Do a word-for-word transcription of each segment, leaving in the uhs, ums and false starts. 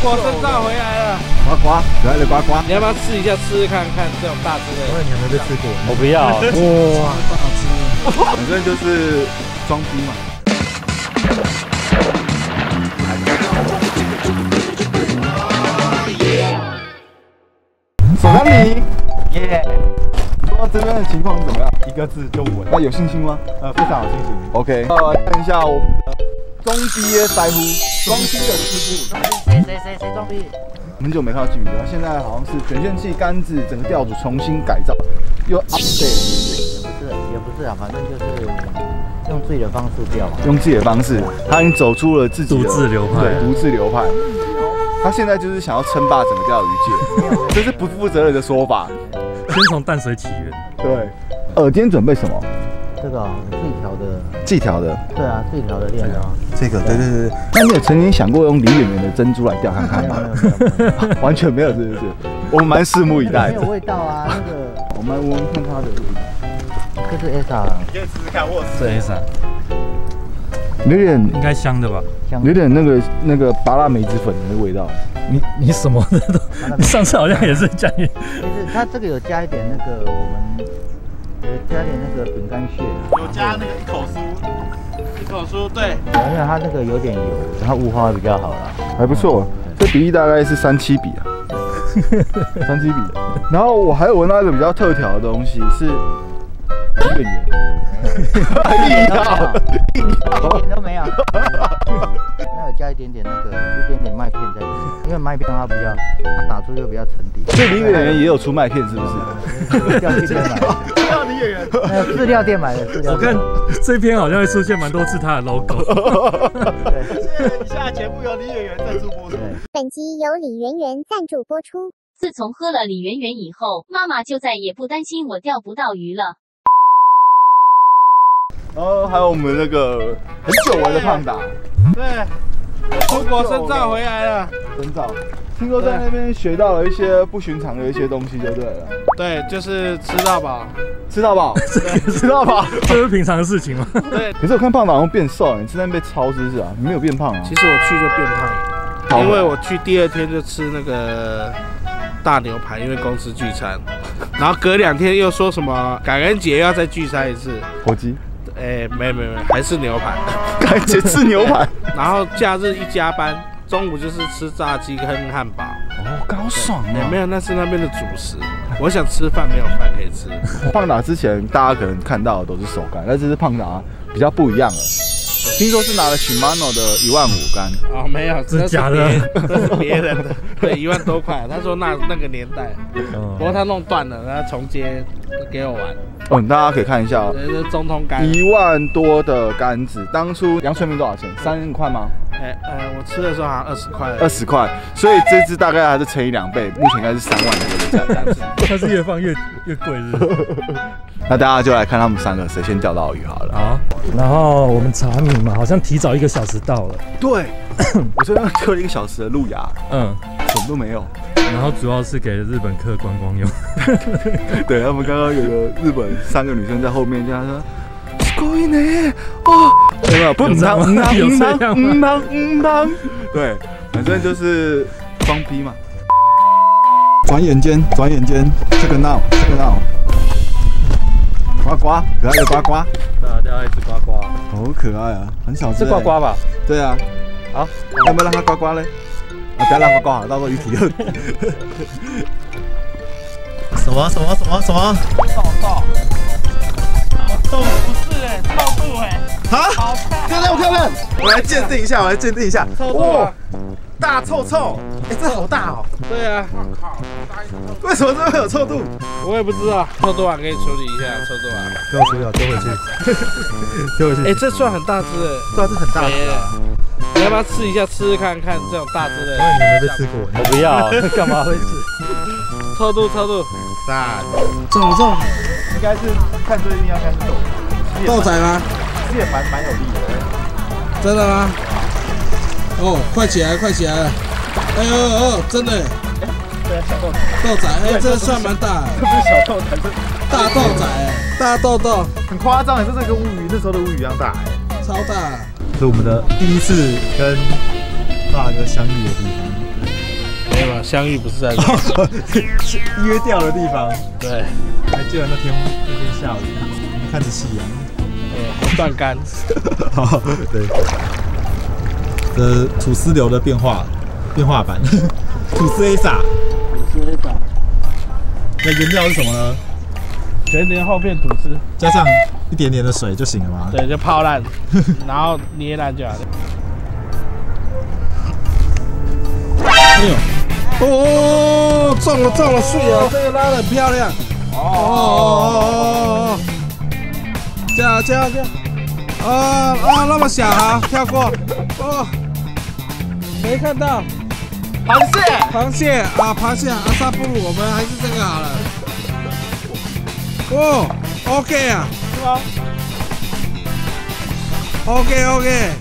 国深造回来了， 呱呱，可爱的呱呱， 你要不要试一下，吃吃看看这种大只的？ 我你还没被吃过， 我不要。 哇，大只！ 反正就是装逼嘛。手拿你，耶！你说这边的情况怎么样？ 一个字就稳。 那有信心吗？ 呃，非常有信心。 OK， 呃，看一下我们的装逼的腮乎，装逼的师傅。 谁谁谁谁装逼？ 很久没看到金鱼了，现在好像是卷线器、杆子整个吊组重新改造，又 update。 不是，也不是啊，反正就是用自己的方式钓嘛。 用自己的方式，他已经走出了自己的独自流派， 对，独自流派。他现在就是想要称霸整个钓鱼界，这是不负责任的说法。 先从淡水起源。 对，呃，今天准备什么？ 这个自己调的， 自己调的。 对啊，自己调的链啊。 这个，对对对对。那你有曾经想过用李演员的珍珠来钓看看吗？ 没有没有没有， 完全没有，是不是？我们蛮拭目以待。 没有味道啊，那个。 我们闻闻看它的味道。 这是 S R。 你可以试试看，我是 S R。 有点应该香的吧？ 有点那个那个拔辣梅子粉的那个味道。 你你什么的都，你上次好像也是加一， 就是它这个有加一点那个我们有加点那个饼干屑， 有加那个一口酥， 一口酥，对， 因为它那个有点油，然后雾化会比较好啦。 还不错，这比例大概是三七比啊，三七比。然后我还有闻到一个比较特调的东西是演员，硬要硬要， 一点都没有。那有加一点点那个一点点麦片在里面，因为麦片它比较它打出就比较沉底。 所以李演员也有出麦片是不是？ 钓具店买的， 钓你演员， 呃，饲料店买的饲料。 我看这篇好像会出现蛮多次他的 logo。 以下节目由李演员赞助播出。 本集由李圆圆赞助播出。 自从喝了李圆圆以后，妈妈就再也不担心我钓不到鱼了。 然后还有我们那个很久违的胖达， 对，出国深造回来了， 深造。听说在那边学到了一些不寻常的一些东西，就对了。 对，就是吃到饱， 吃到饱，吃到饱， 这是平常的事情吗？ 对。 可是我看胖达好像变瘦了，你是在那边被超是不是啊？你没有变胖啊？ 其实我去就变胖，因为我去第二天就吃那个大牛排，因为公司聚餐，然后隔两天又说什么感恩节要再聚餐一次， 火鸡。 哎，没有没有没有，还是牛排， 感恩节吃牛排。 然后假日一加班，中午就是吃炸鸡跟汉堡。 哦，刚爽啊！ 没有，那是那边的主食。我想吃饭，没有饭可以吃。 胖达之前大家可能看到的都是手竿，但这是胖达比较不一样了。听说是拿了 Shimano 的一万五竿。 哦，没有， 这是假的， 这是别人的。对，一万多块。他说那那个年代，不过他弄断了，然后重接给我玩。 哦，大家可以看一下哦， 这是中通杆， 一万多的杆子，当初阳春面多少钱？三块吗？ 哎呃，我吃的时候好像二十块， 二十块，所以这只大概还是乘以两倍，目前应该是三万多的价值。 它是越放越越贵，是不是？ 那大家就来看他们三个谁先钓到鱼好了。 好，然后我们查米嘛，好像提早一个小时到了。 对，我这边刻了一个小时的路亚， 嗯， 什么都没有。 然后主要是给日本客观光用。 对，他们刚刚有个日本三个女生在后面，这样说。すごいね哦，有没有？不，唔当唔当唔当唔当唔当，对，反正就是装逼嘛。转眼间，转眼间，这个闹，这个闹，呱呱，可爱的呱呱， 大家一只呱呱， 好可爱啊，很小只。 是呱呱吧？ 对啊。好，要不要让它呱呱嘞？啊，不要让呱呱好，到时候鱼体又。 什么什么什么什么？ 豆豆。豆不是哎，臭度哎！ 啊，漂亮漂亮！我来鉴定一下，我来鉴定一下。 臭度啊！ 大臭臭！哎，这好大哦！ 对啊， 为什么这会有臭度？ 我也不知道，臭度啊，可以处理一下臭度啊。 给我处理好，丢回去，丢回去。 哎，这算很大只哎， 对啊，这很大只。 你要不要试一下，吃吃看看这种大只的？ 我你没被吃过， 我不要，干嘛会吃？ 臭度臭度， 大重不重？ 应该是看这应该是豆豆仔吗？ 其实也蛮蛮有力的。 真的吗？哦，快起来，快起来了！哎呦哦，真的。 哎，对啊，小豆豆仔，哎，这算蛮大。 这不是小豆仔，是大豆仔，大豆豆， 很夸张，这是跟乌鱼那时候的乌鱼一样大，哎， 超大。 是我们的第一次跟大哥相遇的地方。 没有相遇不是在这约掉的地方。 对， 还记得那天那天下午，我们看着夕阳， 呃，断竿。 好，对，这吐司流的变化变化版，吐司 A 萨， 吐司 A 萨。 那原料是什么呢？ 全年厚片吐司， 加上一点点的水就行了吗？ 对，就泡烂，然后捏烂就好了。 哎呦，哦，中了中了，碎了，这个拉得很漂亮。哦哦哦哦，这样这样这样，啊啊，那么小哈，跳过，哦，没看到。 螃蟹， 螃蟹啊，螃蟹，阿萨布鲁，我们还是这个好了。哦 ，OK 啊， 是吗 ？OK OK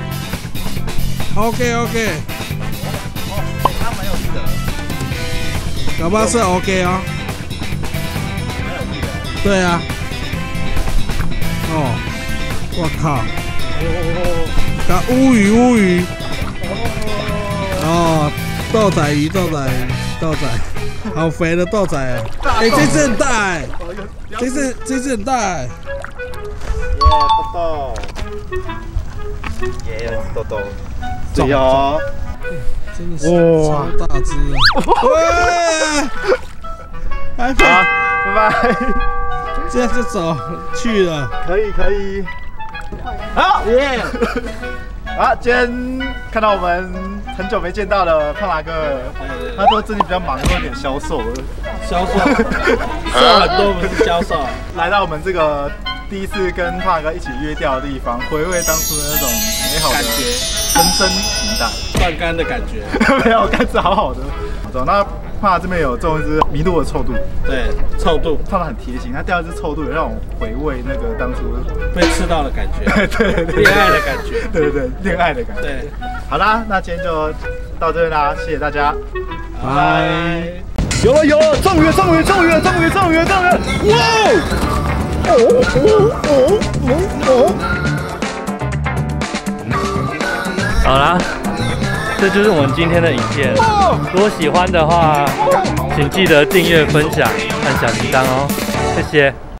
OK OK， 它蛮有力的， 搞不好是 OK 哦。 蛮有力的。 对啊。哦，我靠！搞乌鱼乌鱼。哦，豆仔鱼豆仔鱼豆仔，好肥的豆仔啊！哎，这只很大哎，这只这只很大哎。 耶，豆豆，耶，豆豆，对哦， 真的是超大只啊！拜拜， 拜拜， 这样就走去了。 可以可以，好耶！啊，今天看到我们很久没见到的胖达哥，他说最近比较忙，有点消瘦了。 销售，瘦很多不是销售。 来到我们这个第一次跟胖达哥一起约钓的地方，回味当初的那种美好的感觉， 深深以待。 断竿的感觉。 没有，竿子好好的。好，那胖达这边有种一只麋鹿的臭肚， 对，臭肚胖达很贴心，他钓一只臭肚，也让我回味那个当初被吃到的感觉， 对对对， 恋爱的感觉， 对对对，恋爱的感觉。 对， 好啦，那今天就到这边啦，谢谢大家， 拜拜。 有了有了，中鱼中鱼中鱼中鱼中鱼中鱼！哇！哦哦哦哦哦！ 好啦，这就是我们今天的影片。如果喜欢的话，请记得订阅、分享、按小铃铛哦，谢谢。